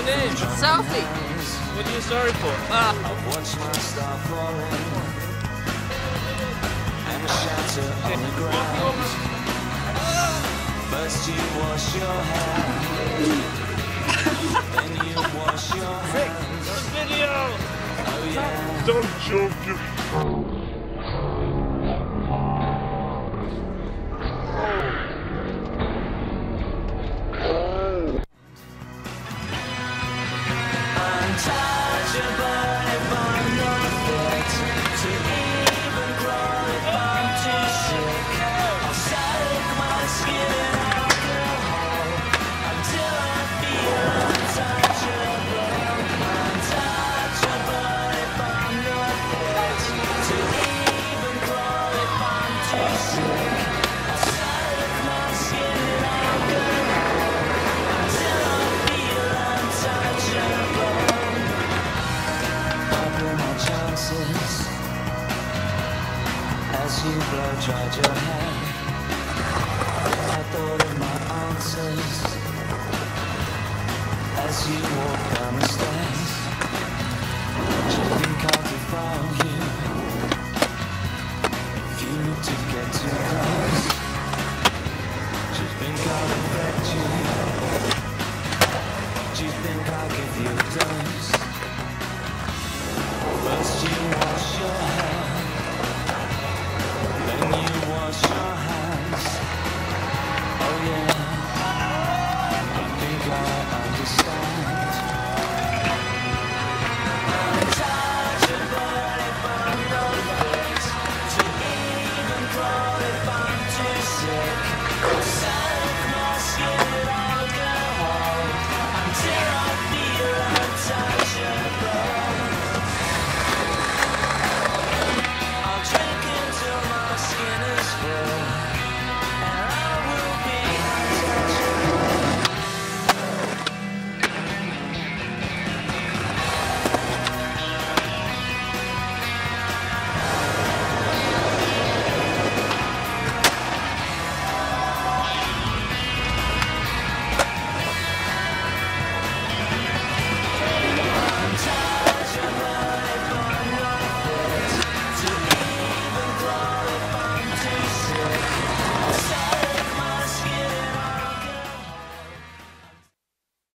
name? Sophie. What are you sorry for? I've watched my star falling and a shatter on the ground. First you wash your hair, then you wash your hands. Video! Oh yeah. Don't joke it. Untouchable if I'm not fit to even crawl if I'm too sick. I'll soak my skin in alcohol until I feel untouchable. Untouchable if I'm not fit to even crawl if I'm too sick. I'll soak my skin in alcohol until I feel untouchable. Chances as you blow dried your hair. I thought of my answers as you walk down the stairs. Do you think I'll defile you if you need to get too close? Do you think I'll affect you? Do you think I'll give you a dose?